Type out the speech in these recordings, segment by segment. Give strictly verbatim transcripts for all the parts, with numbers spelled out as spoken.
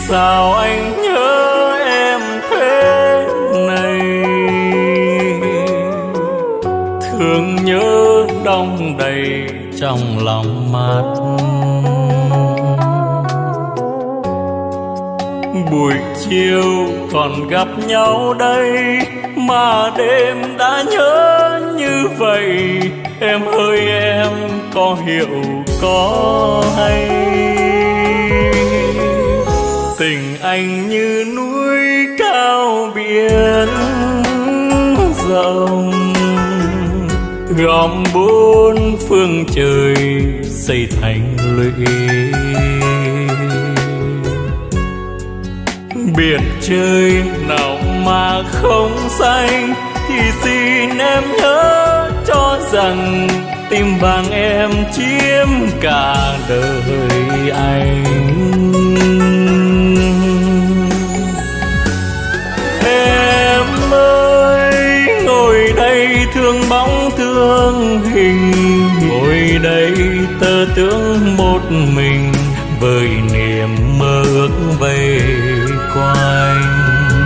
sao anh nhớ em thế này, thương nhớ đong đầy trong lòng mắt. Buổi chiều còn gặp nhau đây mà đêm đã nhớ như vậy. Em ơi em có hiểu có hay, tình anh như núi cao biển rộng, gom bốn phương trời xây thành lũy. Biển trời nào mà không xanh, thì xin em nhớ cho rằng tim vàng em chiếm cả đời anh. Em ơi ngồi đây thương bóng thương hình, ngồi đây tơ tướng một mình với niềm mơ ước vây quanh.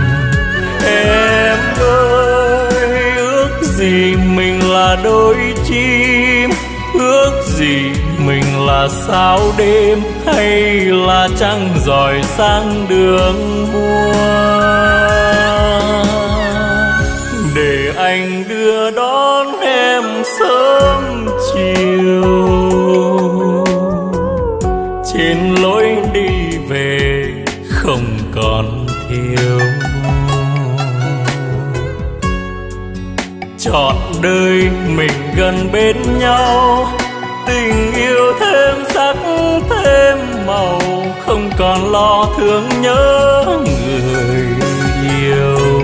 Em ơi ước gì mình là đôi chim, ước gì mình là sao đêm, hay là trăng rọi sáng đường mùa, để anh đưa đón em sớm chiều trên lối đi về không còn thiếu. Trọn đời mình gần bên nhau, tình yêu thêm sắc thêm màu, không còn lo thương nhớ người yêu.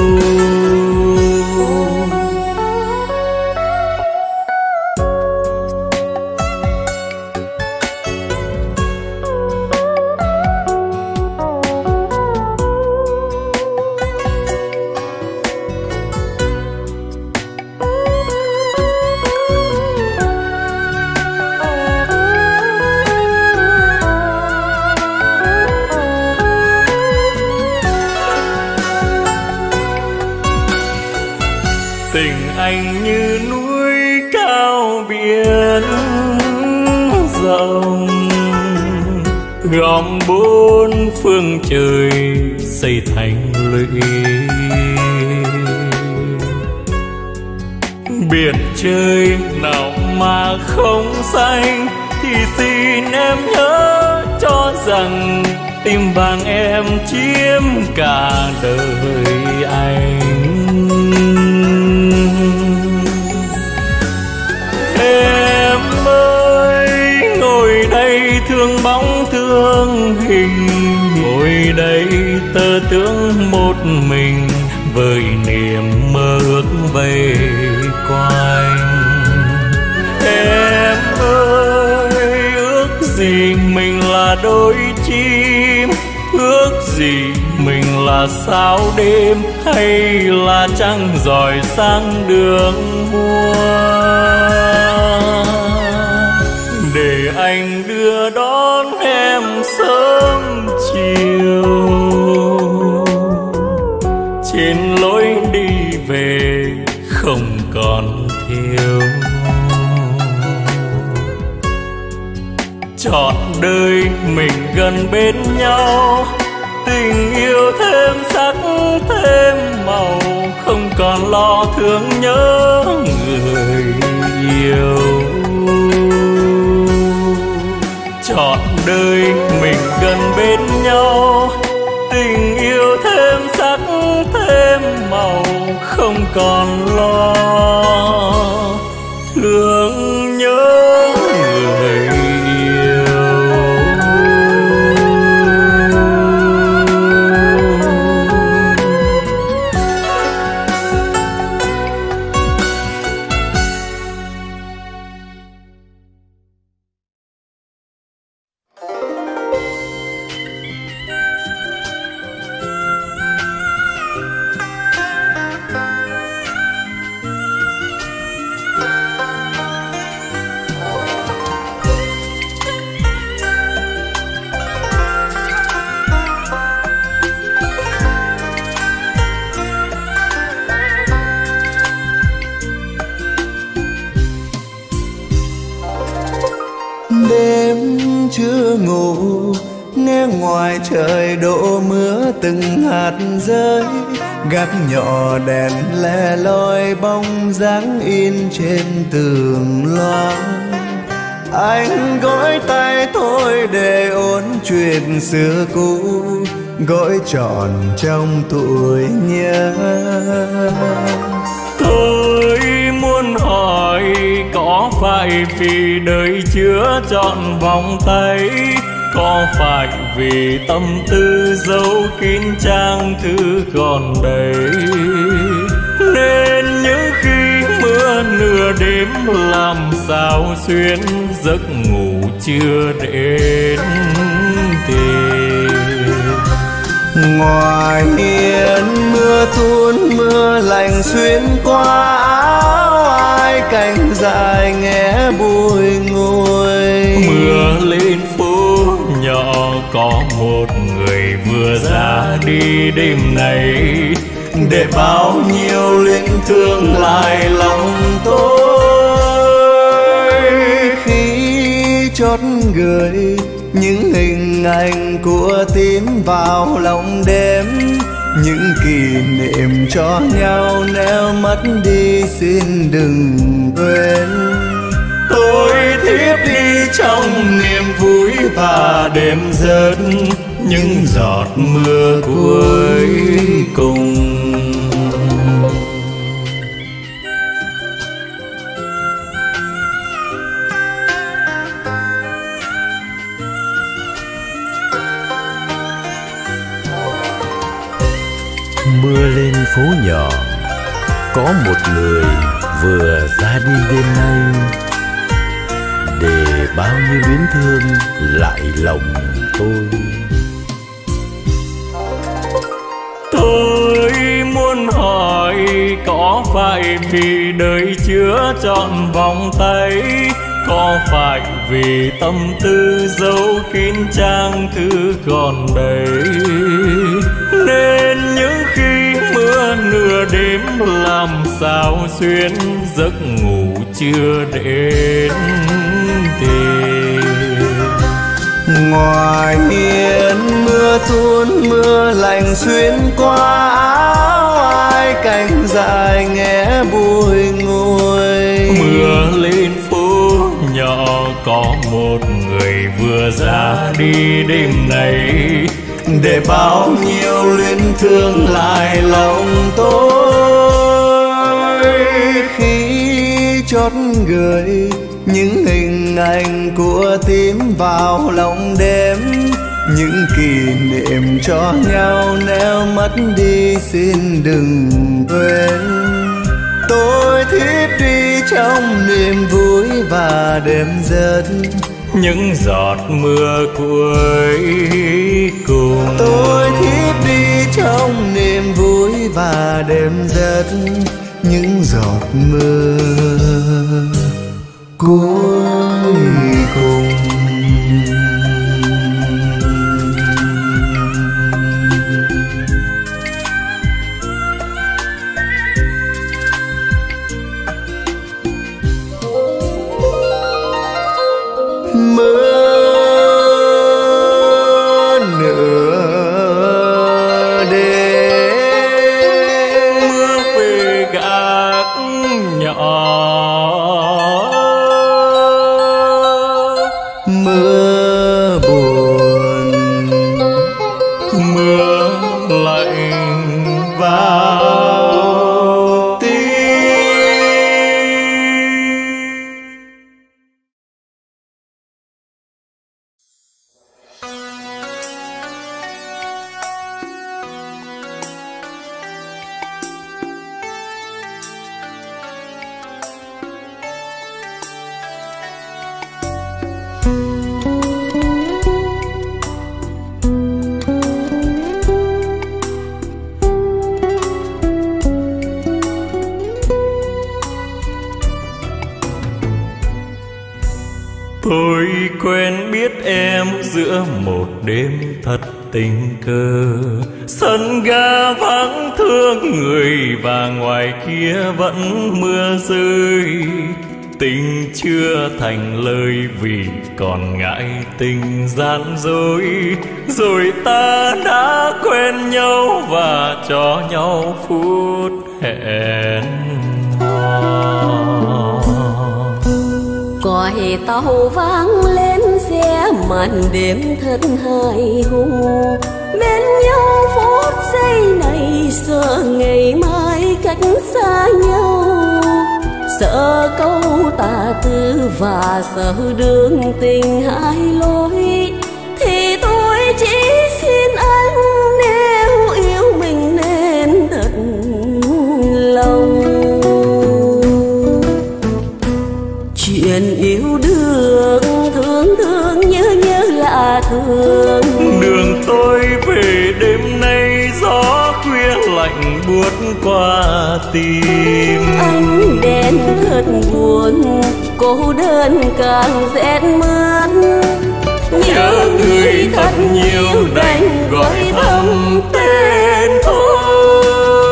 Tình anh như núi cao biển rộng, gom bốn phương trời xây thành lũy. Biển trời nào mà không xanh, thì xin em nhớ cho rằng tim vàng em chiếm cả đời anh. Em ơi ngồi đây thương bóng thương hình, ngồi đây tơ tướng một mình với niềm mơ ước vây quanh. Em ơi ước gì mình là đôi chim, ước gì mình là sao đêm, hay là trăng rọi sáng đường mùa, để anh đưa đón em sớm chiều trên lối đi về không còn thiếu. Trọn đời mình gần bên nhau, tình yêu thêm sắc thêm màu, không còn lo thương nhớ người yêu. Trọn đời mình gần bên nhau, tình yêu thêm sắc thêm màu, không còn lo thương nhớ người yêu. nghe ngoài trời đổ mưa từng hạt rơi, gác nhỏ đèn le loi bóng dáng in trên tường loang. Anh gối tay thôi để ôn chuyện xưa cũ, gối tròn trong tuổi nhớ. Tôi muốn hỏi có phải vì đời chưa trọn vòng tay, có phải vì tâm tư giấu kín trang thư còn đầy, nên những khi mưa nửa đêm làm sao xuyên giấc ngủ chưa đến tìm. Ngoài hiên mưa tuôn mưa lạnh xuyên qua áo ai, cánh dài nghe bùi ngùi. Mưa lên phố nhỏ có một người vừa ra đi đêm này, để bao nhiêu luyến thương lại lòng tôi. Khi chót gửi những hình ảnh của tím vào lòng đêm, những kỷ niệm cho nhau nếu mất đi xin đừng quên. Tôi thiếp đi trong niềm vui và đêm rớt những giọt mưa cuối cùng. Mưa lên phố nhỏ có một người vừa ra đi đêm nay, để bao nhiêu luyến thương lại lòng tôi. Tôi muốn hỏi có phải vì đời chưa trọn vòng tay, có phải vì tâm tư giấu kín trang thư còn đầy, nên những khi mưa nửa đêm làm sao xuyên giấc ngủ chưa đến tìm. Ngoài hiên mưa tuôn mưa lạnh xuyên qua áo ai, cánh dài nghe bùi ngùi. Mưa lên phố nhỏ có một người vừa ra đi đêm này, để bao nhiêu luyến thương lại lòng tôi. Khi chót gửi những hình ảnh của tím vào lòng đêm, những kỷ niệm cho nhau nếu mất đi xin đừng quên. Tôi thiếp đi trong niềm vui và đêm rớt những giọt mưa cuối cùng. Tôi thiếp đi trong niềm vui và đêm rớt những giọt mưa cuối cùng. Mưa nửa đêm, mưa về gác nhỏ, mưa buồn, mưa lạnh vào tim. Tôi quen biết em giữa một đêm thật tình cờ, sân ga vắng thương người và ngoài kia vẫn mưa rơi. tình chưa thành lời vì còn ngại tình gian dối. Rồi ta đã quen nhau và cho nhau phút hẹn hò. Còi tàu vang lên xe màn đêm thật hài hùng. Bên nhau phút giây này sợ ngày mai cách xa nhau. Sợ câu tà tư và sợ đường tình hai lối. Thì tôi chỉ xin anh nếu yêu mình nên thật lòng. Chuyện yêu đương thương thương nhớ nhớ là thương. Đường tôi về đêm nay gió khuya lạnh buốt qua tim. Ánh đèn thật buồn cô đơn càng rét mướt. Nhớ người thật nhiều đành gọi thầm tên thôi.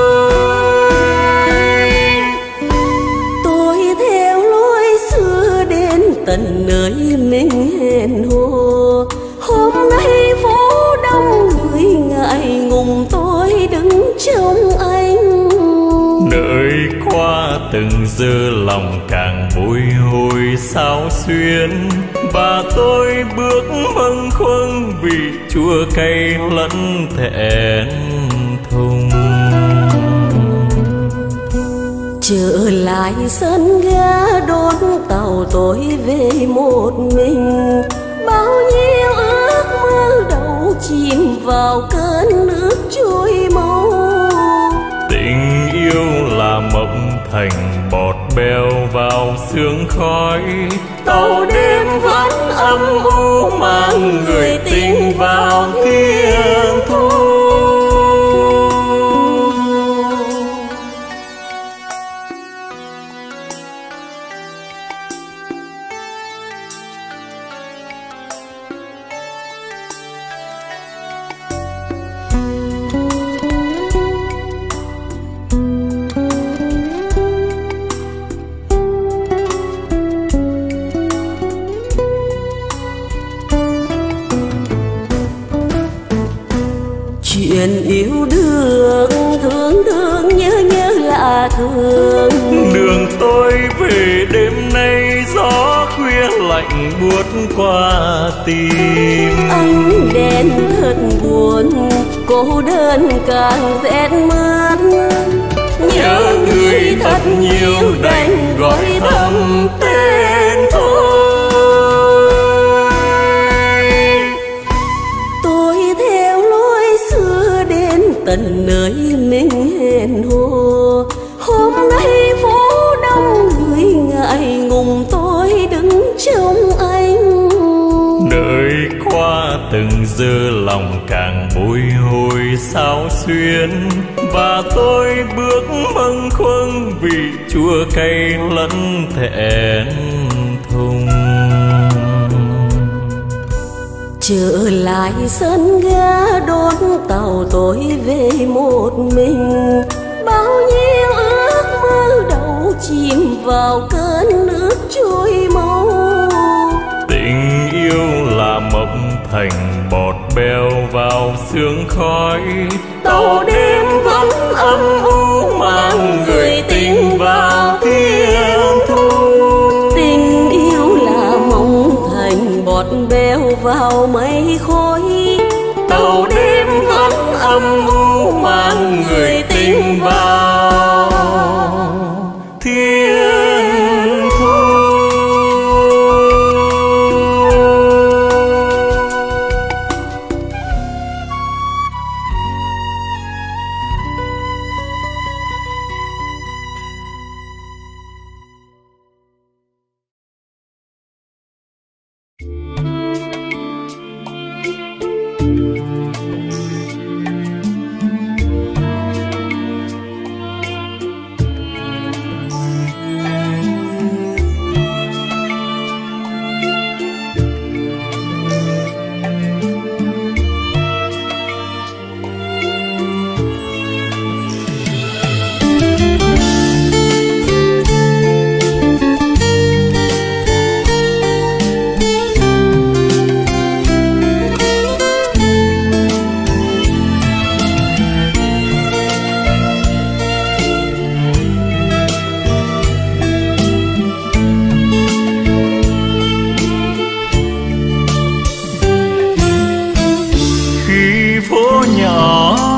Tôi theo lối xưa đến tận nơi mình hẹn hò. Hôm nay phố đông người ngại ngùng tôi đứng trong anh. Đợi qua từng giờ lòng càng bồi hồi sao xuyên. Và tôi bước bâng khuâng vì chua cay lẫn thẹn thùng. Trở lại sân ga đón tàu tôi về một mình. Bao nhiêu ước mơ đầu chìm vào cơn nước trôi mau. Tình yêu là mộng thành bọt bèo vào sương khói. Tàu đêm vẫn âm u mang người tình vào thiên thu. Chuyện yêu đương thương thương nhớ nhớ là thương. Đường tôi về đêm nay gió khuya lạnh buốt qua tim. Ánh đèn thật buồn cô đơn càng rét mướt. Nhớ người thật nhiều đành gọi thầm tên thôi. Tôi theo lối xưa đến tận nơi mình hẹn hò. Hôm nay phố đông người ngại ngùng tôi đứng trong anh. Đợi qua từng giờ lòng càng bồi hồi sao xuyên. Và tôi bước bâng khuâng vì chua cay lẫn thẹn thùng. Trở lại sân ga đón tàu tôi về một mình. Bao nhiêu ước mơ đầu chìm vào cơn nước trôi mau. Tình yêu là mộng thành bọt bèo vào sương khói. Tàu đêm vẫn âm u mang người tình vào thiên thu. Tình yêu là mộng thành bọt bèo vào mây khói. Tàu đêm vẫn âm u mang người tình vào thiên thu.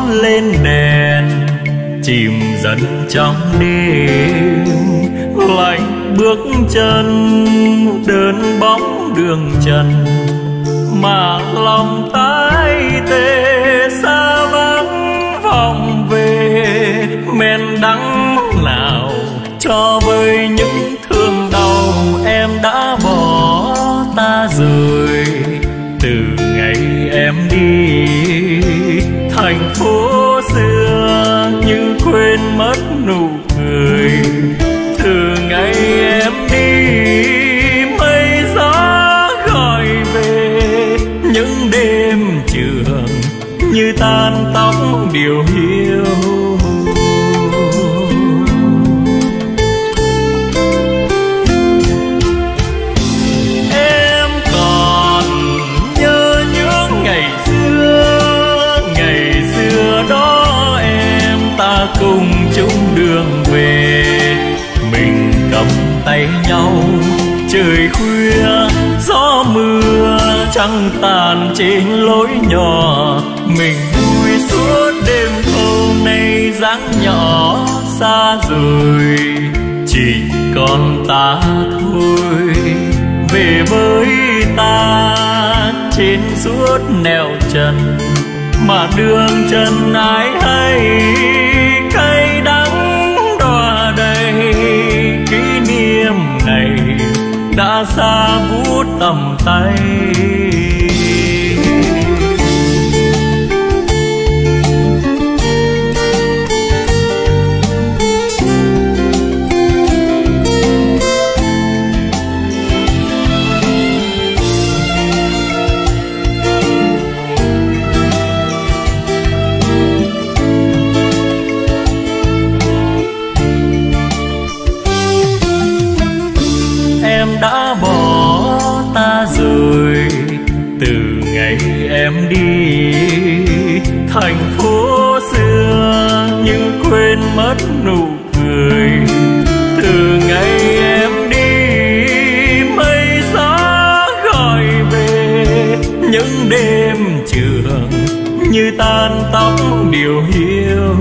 lên đèn chìm dần trong đêm, lạnh bước chân đơn bóng đường trần, mà lòng tái tê xa vắng vòng về. Men đắng nào cho với những thương đau em đã bỏ ta rồi. Từ ngày em đi thành phố xưa như quên mất nụ cười. Từ ngày em đi mây gió gọi về, những đêm trường như tan tóc điều hiu. Em còn nhớ những ngày xưa, ngày xưa đó em ta cùng chung đường về. Mình cầm tay nhau trời khuya gió mưa trăng tàn trên lối nhỏ. Mình vui suốt đêm hôm nay dáng nhỏ xa rồi, chỉ còn ta thôi. Về với ta trên suốt nẻo trần, mà đường chân ai hay cay đắng đọa đầy. Kỷ niệm này đã xa vút tầm tay. Em đã bỏ ta rồi. Từ ngày em đi thành phố xưa như quên mất nụ cười. Từ ngày em đi mây gió gọi về, những đêm trường như tan tóc điều hiu.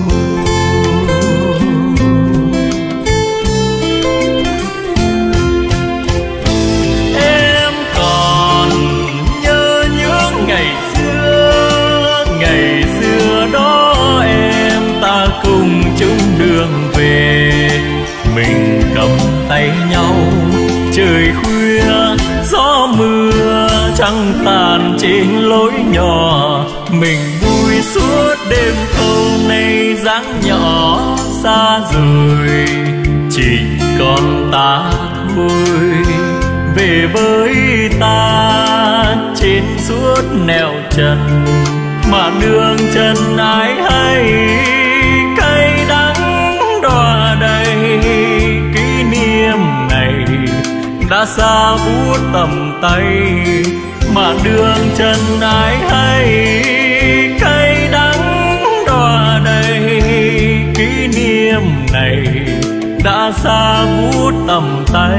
Cùng chung đường về, mình cầm tay nhau trời khuya gió mưa trăng tàn trên lối nhỏ. Mình vui suốt đêm hôm nay dáng nhỏ xa rồi, chỉ còn ta thôi. Về với ta trên suốt nẻo trần, mà đường chân ai hay cay đắng đọa đầy. Kỷ niệm này đã xa vút tầm tay, mà đường chân ai hay cay đắng đọa đầy. Kỷ niệm này đã xa vút tầm tay.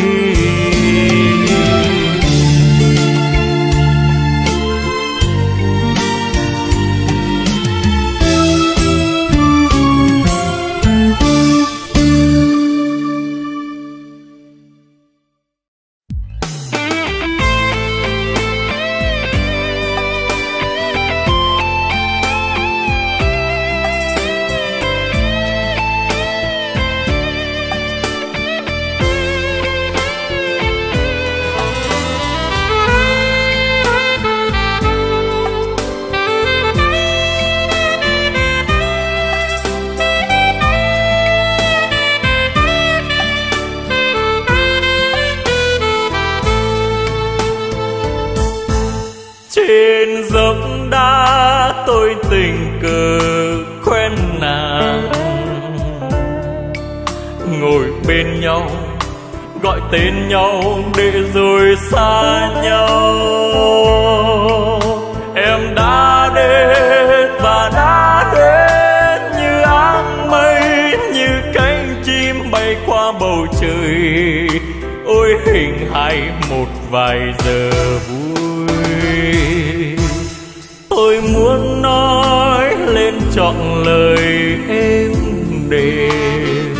Trên dốc đá tôi tình cờ quen nàng, ngồi bên nhau gọi tên nhau để rồi xa nhau. Em đã đến và đã đến như áng mây, như cánh chim bay qua bầu trời. Ôi hình hài một vài giờ vui, tôi muốn nói lên chọn lời êm đềm,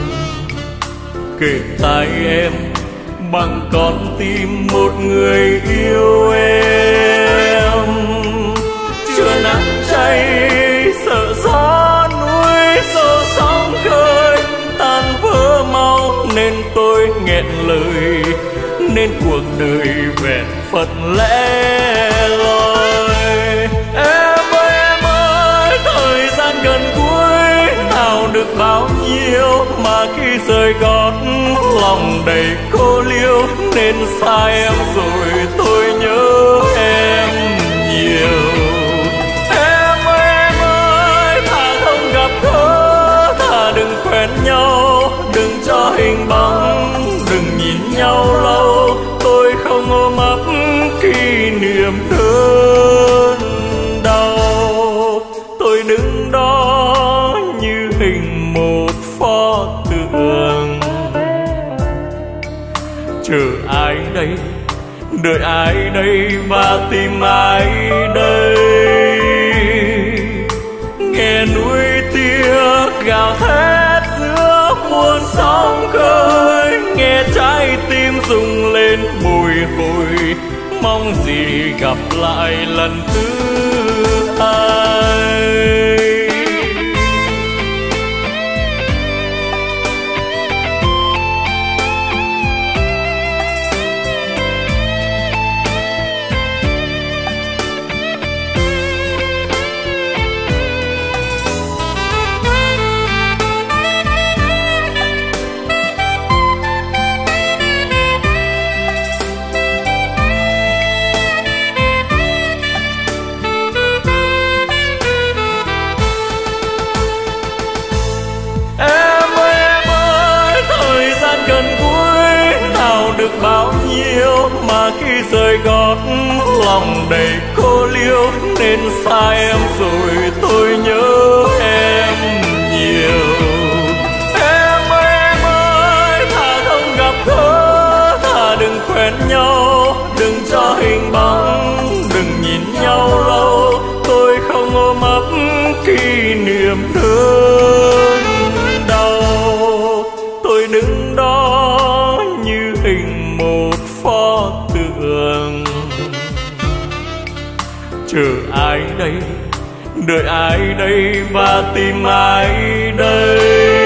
kề tai em bằng con tim một người yêu em. Chưa nắng cháy sợ gió núi sợ sóng khơi tan vỡ mau, nên tôi nghẹn lời, nên cuộc đời vẹn phận lẻ loi. Em ơi em ơi, thời gian gần cuối nào được bao nhiêu, mà khi rời gót lòng đầy cô liêu, nên xa em rồi tôi nhớ em nhiều. Em ơi em ơi, thà không gặp gỡ, thà đừng quen nhau, đừng cho hình bóng, đừng nhìn nhau lâu, tôi không ôm ấp kỷ niệm đớn đau. Tôi đứng đó như hình một pho tượng, chờ ai đây, đợi ai đây và tìm ai đây. Nghe núi tiếc gào thét giữa muôn sóng khơi, nghe trái tim rung lên bồi hồi, mong gì gặp lại lần thứ hai. Bao nhiêu mà khi rời gót lòng đầy cô liêu, nên xa em rồi tôi nhớ em nhiều. Em ơi em ơi, thà không gặp gỡ, thà đừng quen nhau, đừng cho hình bóng, đừng nhìn nhau lâu, tôi không ôm ấp kỷ niệm đớn đau. Tôi đứng đó như hình một pho tượng, chờ ai đây, đợi ai đây và tìm ai đây.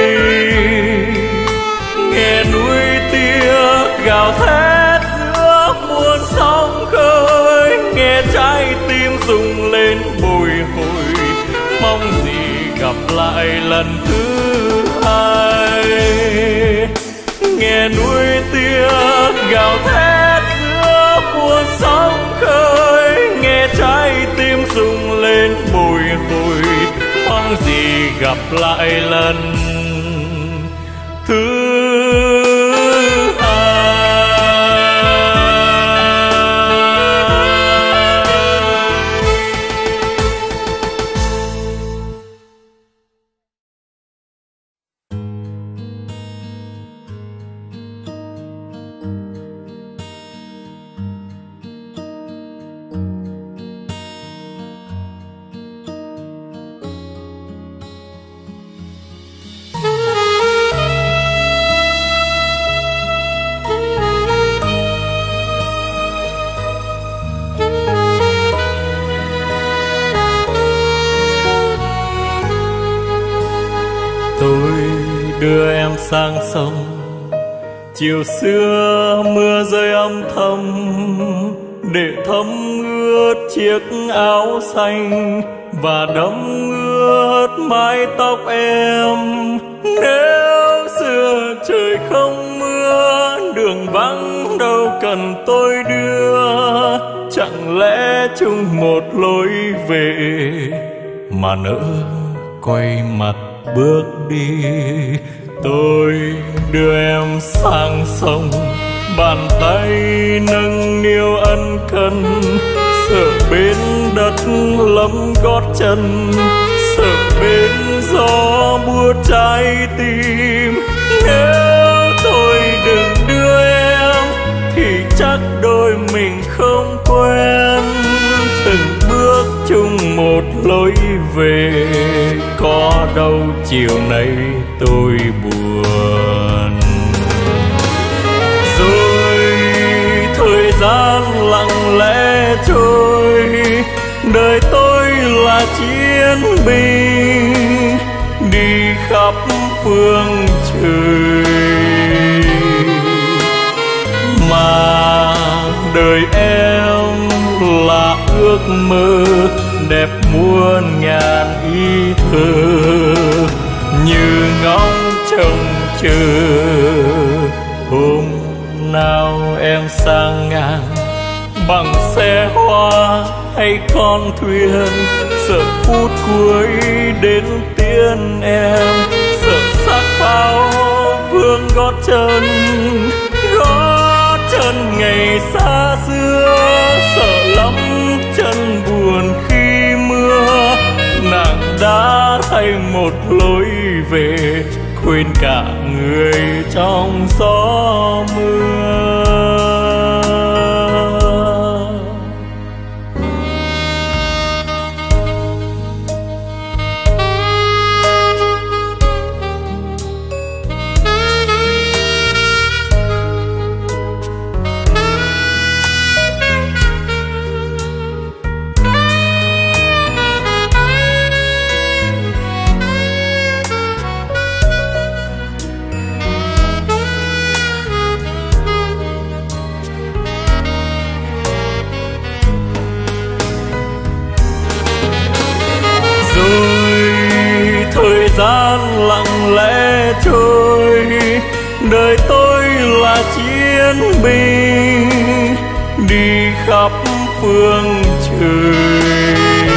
Nghe núi tiếc gào thét giữa muôn sóng khơi, nghe trái tim rung lên bồi hồi, mong gì gặp lại lần thứ hai. Nghe núi tiếc gào thét giữa muôn sóng khơi, nghe trái tim rung lên bồi hồi, mong gì gặp lại lần thứ hai. Đưa em sang sông, chiều xưa mưa rơi âm thầm, để thấm ướt chiếc áo xanh và đẫm ướt mái tóc em. Nếu xưa trời không mưa, đường vắng đâu cần tôi đưa, chẳng lẽ chung một lối về mà nỡ quay mặt bước đi. Tôi đưa em sang sông, bàn tay nâng niu ân cần, sợ bên đất lấm gót chân, sợ bên gió buốt trái tim. Nếu tôi đừng đưa em thì chắc đôi mình không quen, từng bước chung một lối về, có đâu chiều nay tôi buồn. Rồi thời gian lặng lẽ trôi, đời tôi là chiến binh đi khắp phương trời, mà đời em là ước mơ đẹp muôn ngàn ý thơ, như ngóng trông chờ hôm nào em sang ngang bằng xe hoa hay con thuyền, sợ phút cuối đến tiễn em, sợ xác pháo vương gót chân, gót chân ngày xa xưa, sợ lắm chân buồn khi mưa, nàng đã thay một lối về, quên cả người trong gió mưa. Thời gian lặng lẽ trôi, đời tôi là chiến binh đi khắp phương trời,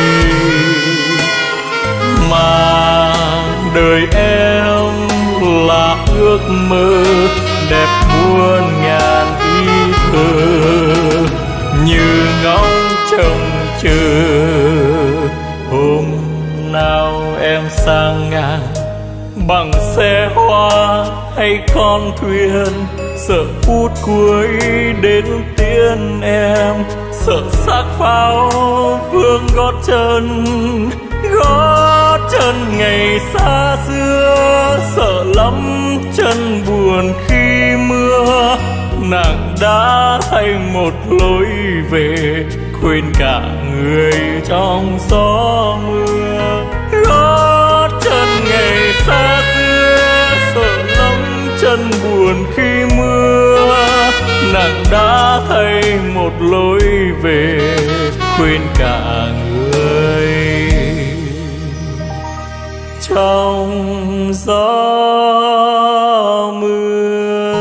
mà đời em là ước mơ đẹp muôn ngàn ý thơ, như ngóng trông chờ hôm nào em sang ngang bằng xe hoa hay con thuyền, sợ phút cuối đến tiễn em, sợ xác pháo vương gót chân, gót chân ngày xa xưa, sợ lắm chân buồn khi mưa, nàng đã thay một lối về, quên cả người trong gió mưa. Gót chân ngày xa xưa, sợ lắm chân buồn khi mưa, nàng đã thay một lối về, quên cả người trong gió mưa.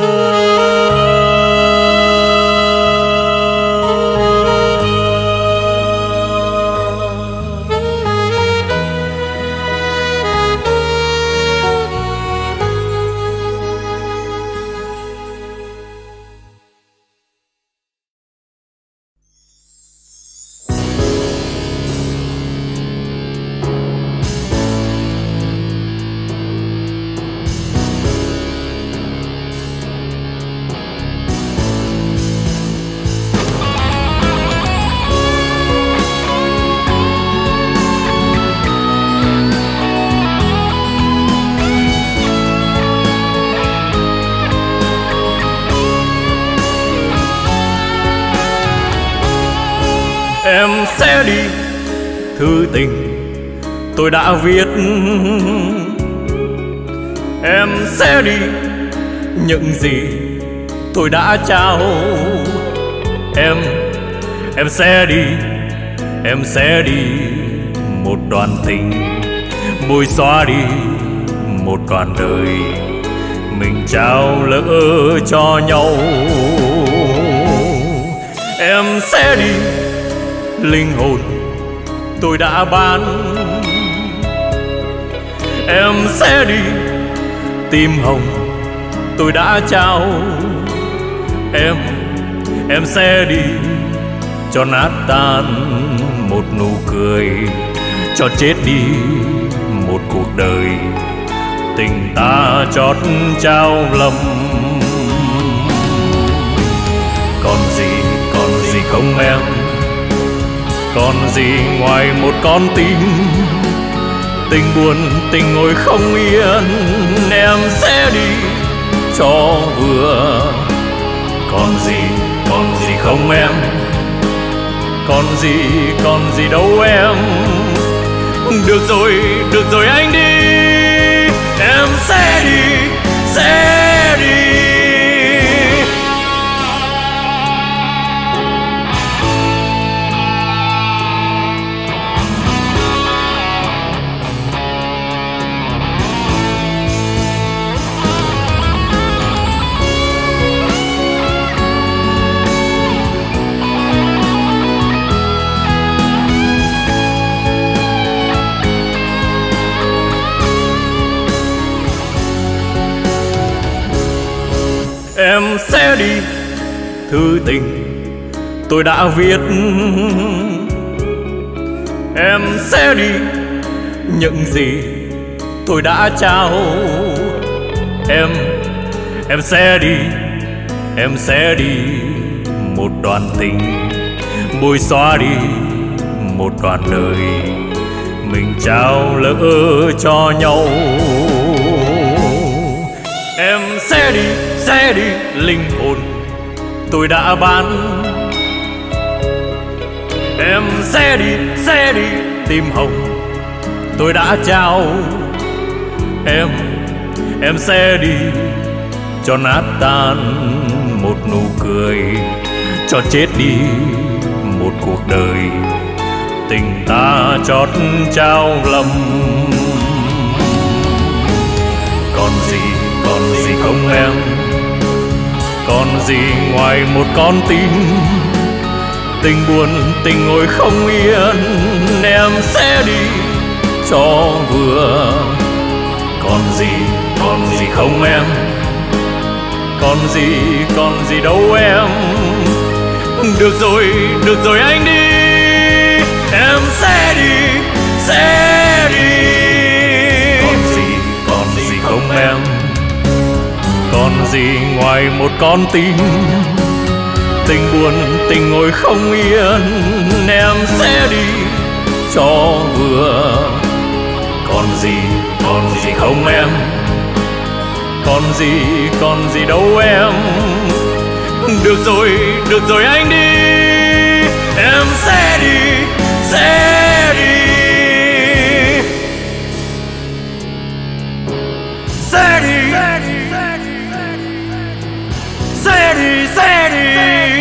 Em sẽ đi thư tình tôi đã viết, em sẽ đi những gì tôi đã trao. Em, em sẽ đi, em sẽ đi một đoạn tình, bôi xóa đi một đoạn đời mình trao lỡ cho nhau. Em sẽ đi linh hồn tôi đã bán, em sẽ đi tim hồng tôi đã trao. Em, em sẽ đi cho nát tan một nụ cười, cho chết đi một cuộc đời tình ta chót trao lầm. Còn gì, còn gì không em, còn gì ngoài một con tim. Tình buồn tình ngồi không yên, em sẽ đi cho vừa. Còn gì, còn gì không em, còn gì, còn gì đâu em. Được rồi, được rồi anh đi, em sẽ đi, sẽ đi. Em sẽ đi, thư tình tôi đã viết. Em sẽ đi, những gì tôi đã trao. Em, em sẽ đi, em sẽ đi. Một đoạn tình bôi xóa đi một đoạn đời mình trao lỡ cho nhau. Em sẽ đi, sẽ đi, linh hồn tôi đã bán. Em sẽ đi, sẽ đi, tim hồng tôi đã trao. Em, em sẽ đi, cho nát tan một nụ cười, cho chết đi một cuộc đời. Tình ta chót trao lầm. Còn gì, còn gì không em, còn gì ngoài một con tim. Tình buồn tình ngồi không yên, em sẽ đi cho vừa. Còn gì, còn gì không em, còn gì, còn gì đâu em. Được rồi, được rồi anh đi, em sẽ đi, sẽ đi. Còn gì, còn gì không em, còn gì ngoài một con tim. Tình buồn tình ngồi không yên, em sẽ đi cho vừa. Còn gì, còn gì không em, còn gì, còn gì đâu em. Được rồi, được rồi anh đi, em sẽ đi, sẽ đi. Sẽ đi, sẽ đi, sẽ đi, sẽ đi,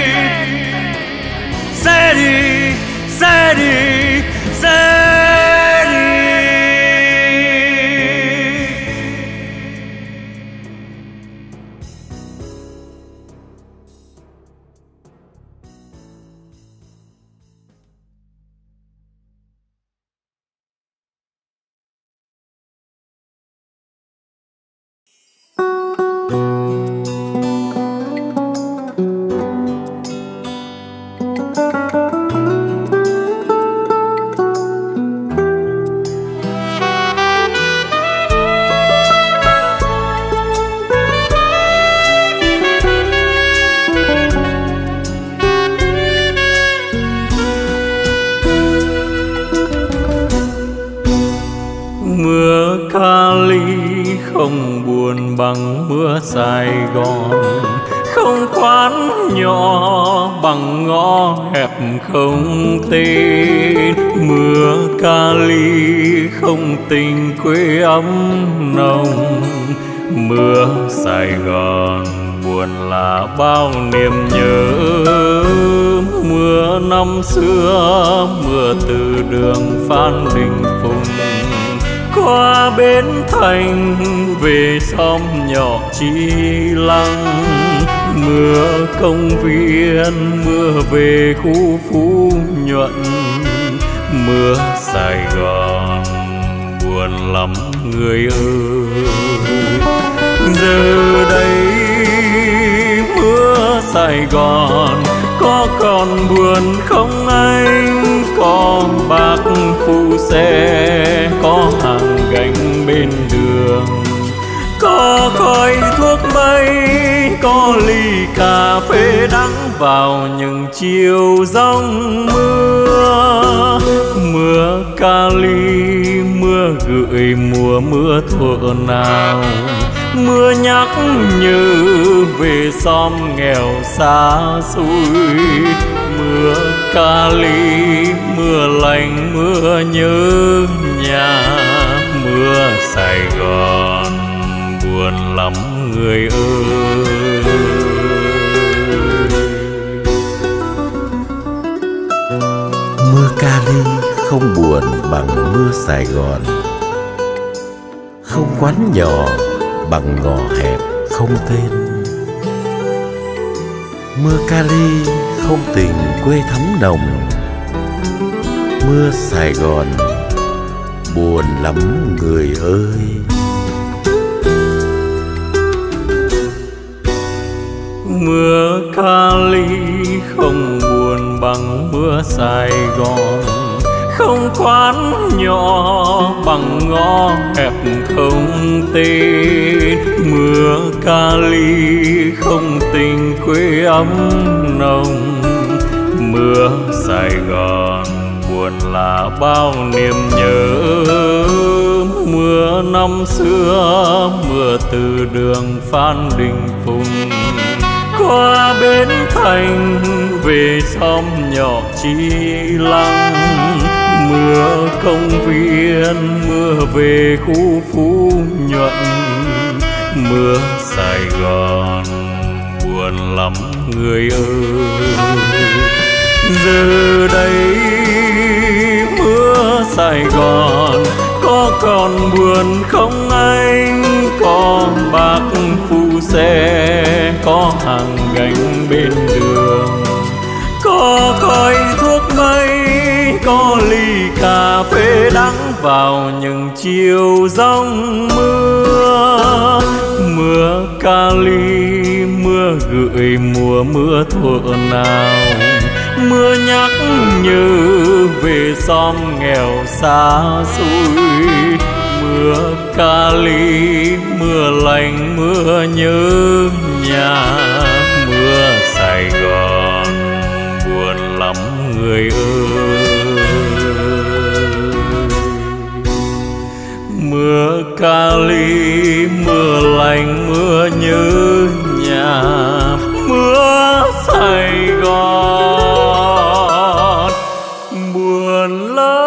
sẽ đi, sẽ đi, sẽ đi. Không buồn bằng mưa Sài Gòn, không quán nhỏ bằng ngõ hẹp không tên. Mưa Cali không tình quê ấm nồng, mưa Sài Gòn buồn là bao niềm nhớ. Mưa năm xưa, mưa từ đường Phan Đình Phùng qua bến Thành về xóm nhỏ Chi Lăng. Mưa công viên, mưa về khu Phú Nhuận, mưa Sài Gòn buồn lắm người ơi. Giờ đây mưa Sài Gòn có còn buồn không anh? Có bác phụ xe, có hàng gánh bên đường, có khói thuốc mây, có ly cà phê đắng vào những chiều giông mưa. Mưa Kali, mưa gửi mùa mưa thuở nào, mưa nhắc nhớ về xóm nghèo xa xôi. Mưa Kali, mưa lạnh mưa nhớ nhà, mưa Sài Gòn buồn lắm người ơi. Mưa Kali không buồn bằng mưa Sài Gòn, không quán nhỏ bằng ngõ hẹp không tên. Mưa Kali không tình quê thắm nồng, mưa Sài Gòn buồn lắm người ơi. Mưa Kali không buồn bằng mưa Sài Gòn, không quán nhỏ bằng ngõ hẹp không tên. Mưa Kali không tình quê ấm nồng, mưa Sài Gòn buồn là bao niềm nhớ. Mưa năm xưa, mưa từ đường Phan Đình Phùng qua bến thành về xóm nhỏ Chi Lăng. Mưa công viên, mưa về khu Phú Nhuận, mưa Sài Gòn buồn lắm người ơi. Giờ đây mưa Sài Gòn có còn buồn không anh? Có bác phụ xe, có hàng gánh bên đường, có khói thuốc mây, có ly cà phê đắng vào những chiều giông mưa. Mưa Kali, mưa gửi mùa mưa thuở nào, mưa nhắc nhớ về xóm nghèo xa xôi. Mưa Kali, mưa lạnh mưa nhớ nhà, mưa Sài Gòn buồn lắm người ơi. Mưa Kali, mưa lạnh mưa nhớ nhà, mưa Sài Gòn buồn lắm.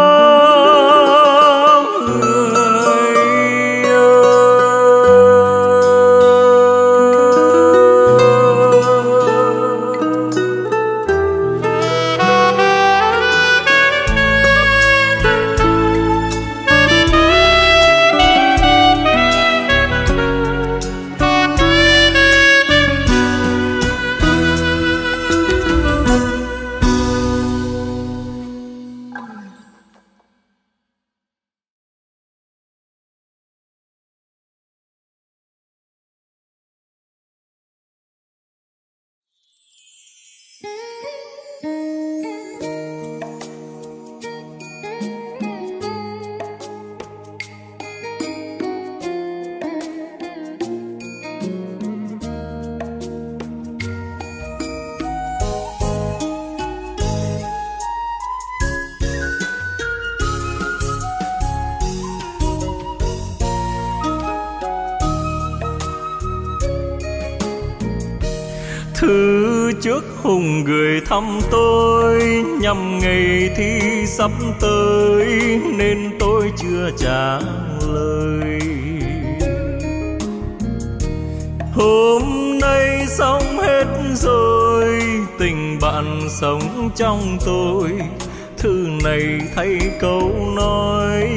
Thư trước Hùng gửi thăm tôi, nhằm ngày thi sắp tới nên tôi chưa trả lời. Hôm nay xong hết rồi, tình bạn sống trong tôi. Thư này thay câu nói: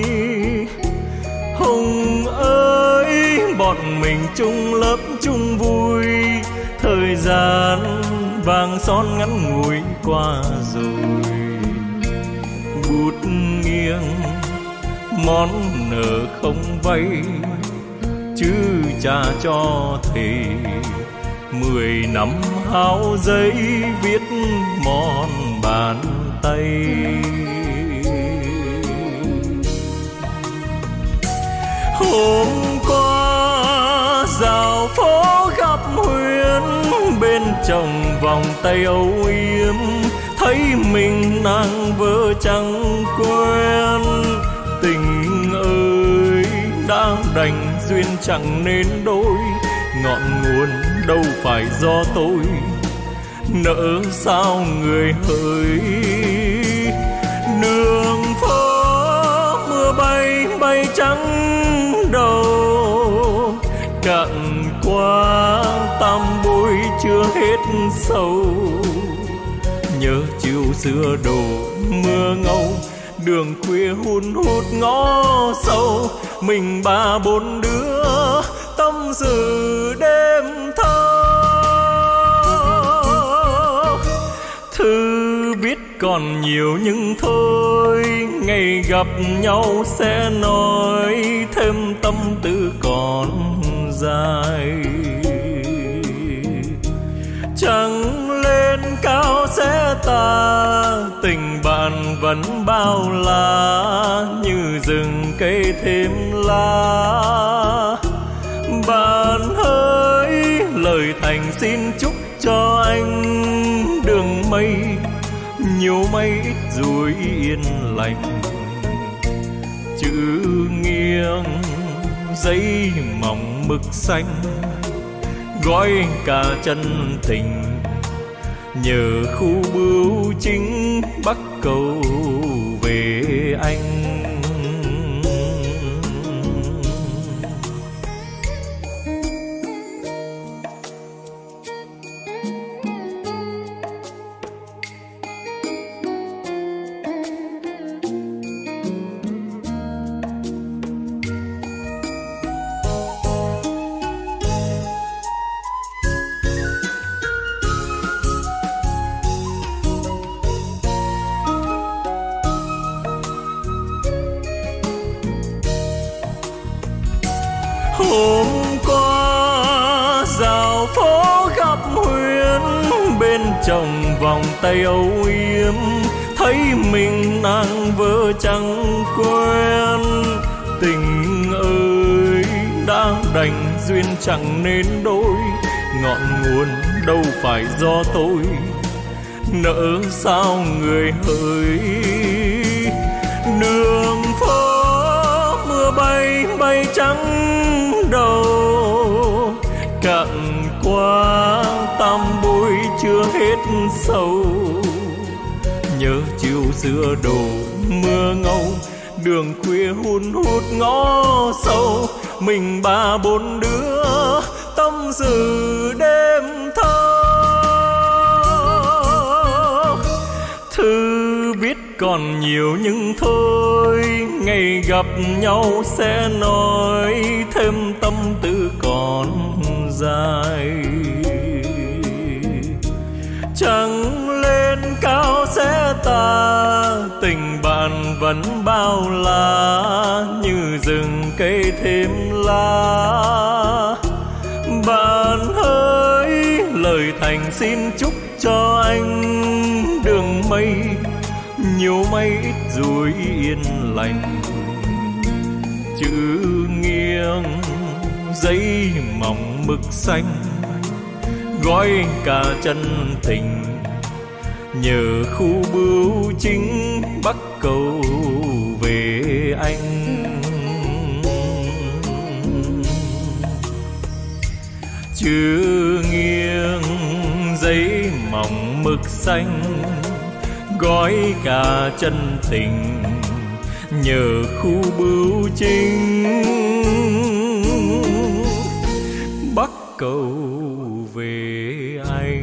Hùng ơi, bọn mình chung lớp chung vui, thời gian vàng son ngắn ngủi qua rồi. Bút nghiêng món nợ không vay, chứ trả cho thầy. Mười năm hao giấy viết mòn bàn tay. Hôm qua dạo phố gặp Huyền, bên chồng vòng tay âu yếm, thấy mình nàng vợ chẳng quen. Tình ơi đã đành duyên chẳng nên đôi, ngọn nguồn đâu phải do tôi, nỡ sao người hỡi. Đường phố mưa bay bay trắng đầu, cạn qua tam bối chưa hết sầu. Nhớ chiều xưa đổ mưa ngâu, đường khuya hun hút ngõ sâu, mình ba bốn đứa tâm sự đêm thâu. Thư viết còn nhiều nhưng thôi, ngày gặp nhau sẽ nói thêm tâm tư còn dài. Chẳng lên cao sẽ ta, tình bạn vẫn bao la, như rừng cây thêm lá. Bạn hỡi lời thành xin chúc cho anh, đường mây nhiều mây ít rồi yên lành. Chữ nghiêng giấy mỏng mực xanh, gói cả chân tình, nhờ khu bưu chính Bắc Cầu về anh. Hôm qua dạo phố gặp Huyền, bên chồng vòng tay âu yếm, thấy mình nàng vợ chẳng quen. Tình ơi đã đành duyên chẳng nên đôi, ngọn nguồn đâu phải do tôi, nỡ sao người hỡi. Đường phố mưa bay bay trắng đầu, cạn qua tam bối chưa hết sầu. Nhớ chiều xưa đổ mưa ngâu, đường khuya hun hút ngõ sâu, mình ba bốn đứa tâm sự đêm thâu. Thư viết còn nhiều nhưng thôi, ngày gặp nhau sẽ nói thêm tâm tư còn dài. Chẳng lên cao sẽ ta, tình bạn vẫn bao la, như rừng cây thêm lá. Bạn hỡi lời thành xin chúc cho anh, đường mây nhiều mây ít rồi yên lành. Chữ nghiêng giấy mỏng mực xanh, gói cả chân tình, nhờ khu bưu chính Bắc Cầu về anh. Chữ nghiêng giấy mỏng mực xanh, gói cả chân tình, nhờ khu bưu chính Bắc Cầu về anh.